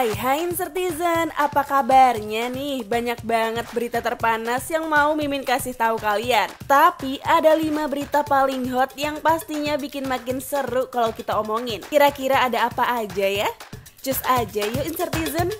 Hai Insertizen, apa kabarnya nih? Banyak banget berita terpanas yang mau Mimin kasih tahu kalian. Tapi ada 5 berita paling hot yang pastinya bikin makin seru kalau kita omongin. Kira-kira ada apa aja ya? Cus aja yuk Insertizen.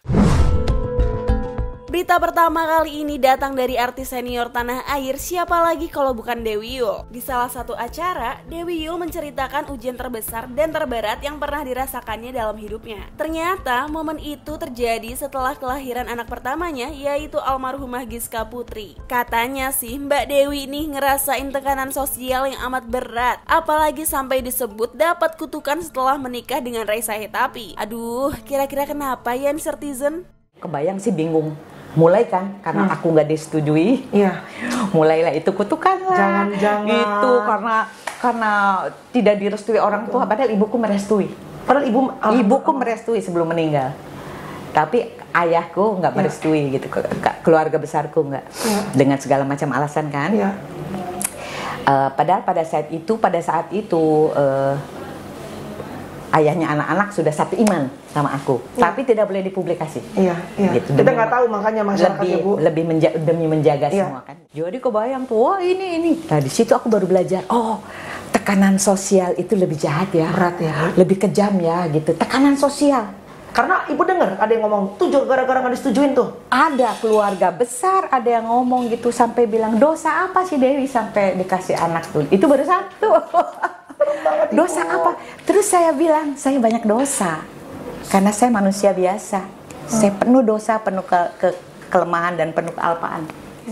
Berita pertama kali ini datang dari artis senior tanah air, siapa lagi kalau bukan Dewi Yull. Di salah satu acara, Dewi Yull menceritakan ujian terbesar dan terberat yang pernah dirasakannya dalam hidupnya. Ternyata momen itu terjadi setelah kelahiran anak pertamanya, yaitu almarhumah Giska Putri. Katanya sih Mbak Dewi nih ngerasain tekanan sosial yang amat berat, apalagi sampai disebut dapat kutukan setelah menikah dengan Reza Hetapi. Aduh, kira-kira kenapa ya Insertizen? Kebayang sih bingung. Mulai kan karena aku nggak disetujui, mulailah itu kutukan lah. Jangan-jangan itu karena tidak direstui orang tua, padahal ibuku merestui. Padahal ibuku merestui sebelum meninggal, tapi ayahku nggak merestui gitu, keluarga besarku nggak, dengan segala macam alasan kan. Padahal pada saat itu ayahnya anak-anak sudah satu iman sama aku, tapi tidak boleh dipublikasi. Gitu. Kita nggak tahu makanya masyarakat demi menjaga semua kan. Jadi kebayang tuh, wah ini. Nah di situ aku baru belajar. Oh, tekanan sosial itu lebih jahat ya, berat ya, lebih kejam ya gitu. Tekanan sosial. Karena ibu dengar ada yang ngomong tuh gara-gara nggak disetujuin tuh. Ada keluarga besar ada yang ngomong gitu sampai bilang dosa apa sih Dewi sampai dikasih anak tuh. Itu baru satu. Dosa apa? Terus saya bilang, saya banyak dosa. Karena saya manusia biasa. Saya penuh dosa, penuh kelemahan dan penuh kealpaan.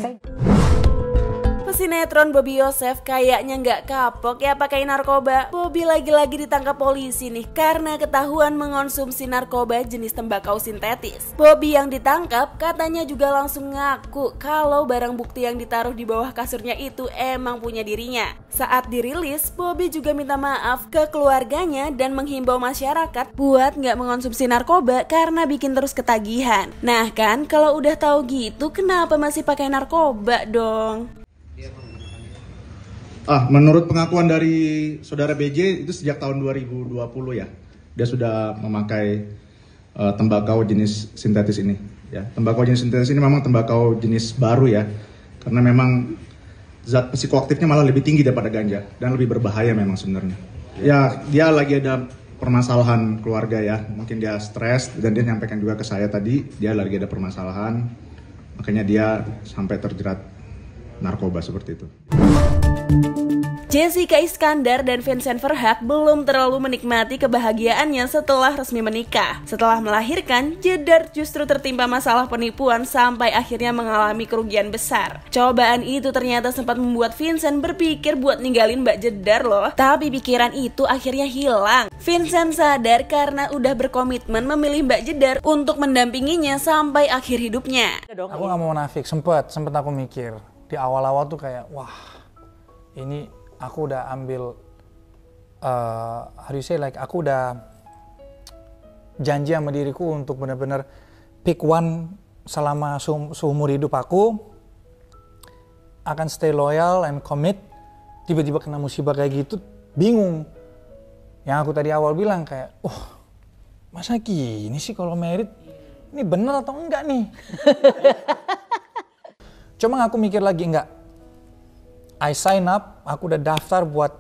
Pesinetron Bobby Yosef kayaknya nggak kapok ya pakai narkoba. Bobby lagi-lagi ditangkap polisi nih karena ketahuan mengonsumsi narkoba jenis tembakau sintetis. Bobby yang ditangkap katanya juga langsung ngaku kalau barang bukti yang ditaruh di bawah kasurnya itu emang punya dirinya. Saat dirilis, Bobby juga minta maaf ke keluarganya dan menghimbau masyarakat buat nggak mengonsumsi narkoba karena bikin terus ketagihan. Nah kan, kalau udah tahu gitu, kenapa masih pakai narkoba dong? Menurut pengakuan dari saudara BJ itu sejak tahun 2020 ya, dia sudah memakai tembakau jenis sintetis ini. Ya, tembakau jenis sintetis ini memang tembakau jenis baru ya, karena memang zat psikoaktifnya malah lebih tinggi daripada ganja dan lebih berbahaya memang sebenarnya. Ya, dia lagi ada permasalahan keluarga ya, mungkin dia stres dan dia nyampaikan juga ke saya tadi, dia lagi ada permasalahan, makanya dia sampai terjerat narkoba seperti itu. Jessica Iskandar dan Vincent Verhaak belum terlalu menikmati kebahagiaannya setelah resmi menikah. Setelah melahirkan, Jedar justru tertimpa masalah penipuan sampai akhirnya mengalami kerugian besar. Cobaan itu ternyata sempat membuat Vincent berpikir buat ninggalin Mbak Jedar loh. Tapi pikiran itu akhirnya hilang. Vincent sadar karena udah berkomitmen memilih Mbak Jedar untuk mendampinginya sampai akhir hidupnya. Aku gak mau munafik, sempet aku mikir. Di awal-awal tuh kayak, wah ini aku udah ambil, aku udah janji sama diriku untuk benar-benar pick one selama seumur hidup aku, akan stay loyal and commit. Tiba-tiba kena musibah kayak gitu, bingung. Yang aku tadi awal bilang kayak, masa gini sih kalau married, ini bener atau enggak nih? Cuma aku mikir lagi, enggak. I sign up, aku udah daftar buat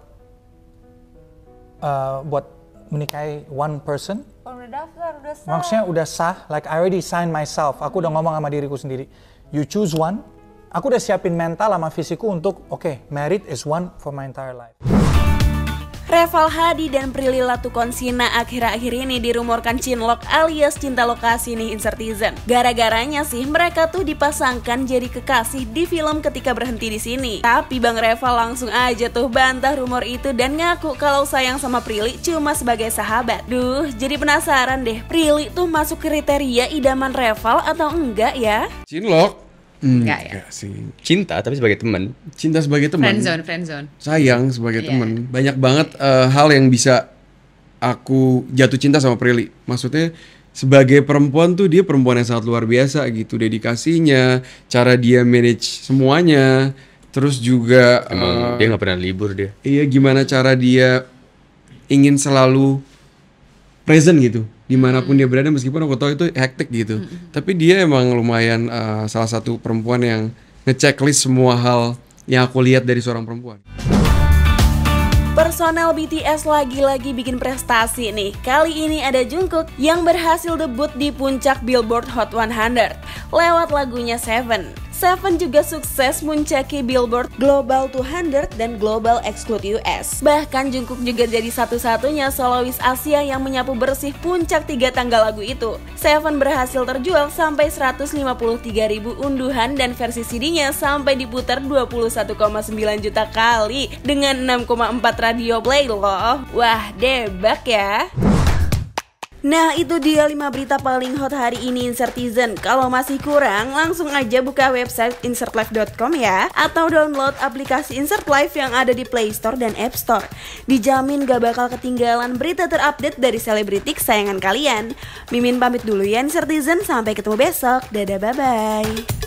menikahi one person. Udah daftar, udah sah. Maksudnya udah sah, like I already signed myself. Aku udah ngomong sama diriku sendiri. You choose one. Aku udah siapin mental sama fisikku untuk, married is one for my entire life. Reval Hadi dan Prilly Latukonsina akhir-akhir ini dirumorkan cinlok alias cinta lokasi nih Insertizen. Gara-garanya sih mereka tuh dipasangkan jadi kekasih di film Ketika Berhenti di Sini. Tapi Bang Reval langsung aja tuh bantah rumor itu dan ngaku kalau sayang sama Prilly cuma sebagai sahabat. Duh, jadi penasaran deh, Prilly tuh masuk kriteria idaman Reval atau enggak ya? Cinlok? Enggak ya? Sih. Cinta tapi sebagai teman. Cinta sebagai teman. Friendzone. Sayang sebagai teman. Banyak banget hal yang bisa aku jatuh cinta sama Prilly. Maksudnya sebagai perempuan tuh dia perempuan yang sangat luar biasa gitu. Dedikasinya, cara dia manage semuanya. Terus juga dia nggak pernah libur dia. Iya, gimana cara dia ingin selalu present gitu dimanapun dia berada, meskipun aku tahu itu hektik gitu. Tapi dia emang lumayan salah satu perempuan yang ngechecklist semua hal yang aku lihat dari seorang perempuan. Personel BTS lagi-lagi bikin prestasi nih. Kali ini ada Jungkook yang berhasil debut di puncak Billboard Hot 100 lewat lagunya Seven. Seven juga sukses muncaki Billboard Global 200 dan Global Exclude US. Bahkan Jungkook juga jadi satu-satunya solois Asia yang menyapu bersih puncak 3 tangga lagu itu. Seven berhasil terjual sampai 153.000 unduhan dan versi CD-nya sampai diputar 21,9 juta kali dengan 6,4 radio play loh. Wah, debak ya. Nah, itu dia 5 berita paling hot hari ini Insertizen. Kalau masih kurang, langsung aja buka website insertlife.com ya, atau download aplikasi Insert Life yang ada di Play Store dan App Store. Dijamin gak bakal ketinggalan berita terupdate dari selebriti kesayangan kalian. Mimin pamit dulu ya Insertizen, sampai ketemu besok. Dadah, bye-bye.